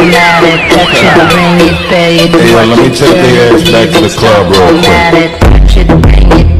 Hey, yo, let me take their ass back to the club real quick.